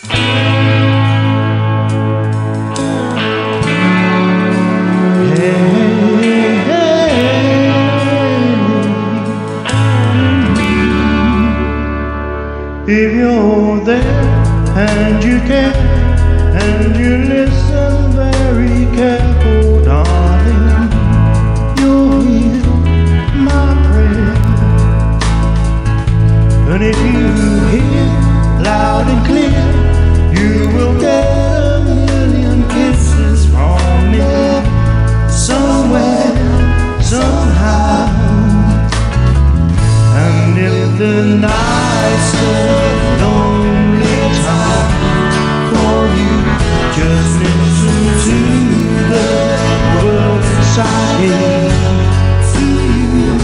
If you're there and you can, and you listen very careful, darling, you'll hear my prayer. And if you hear loud and clear, you will get a million kisses from me, somewhere, somehow. And if the night's a lonely time for you, just listen to the words I gave to you.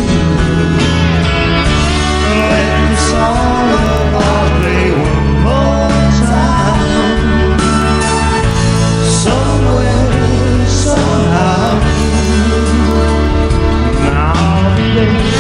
Let the song of our play one more time, somewhere, somehow. I'll be there.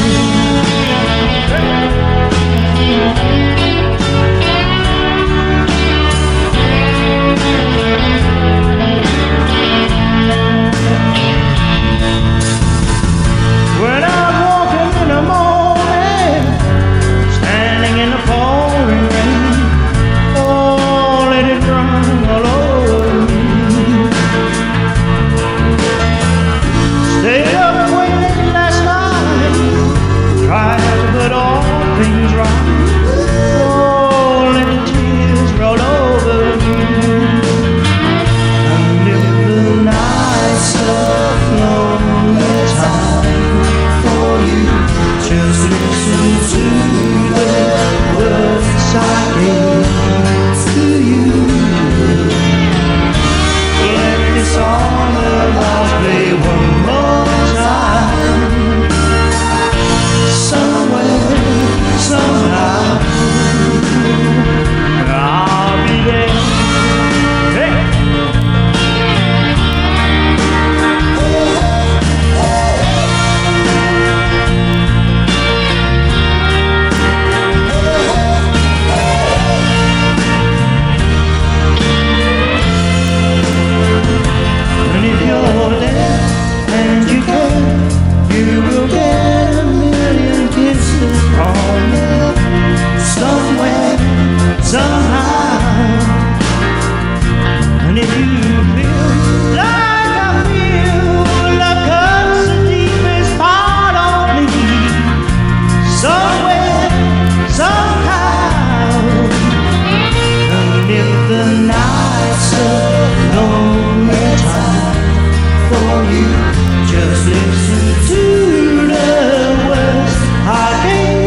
Just listen to the words I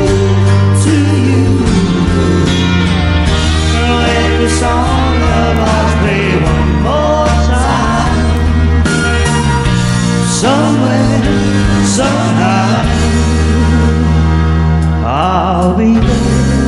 gave to you. Let the song of ours play one more time, somewhere, somehow. I'll be there.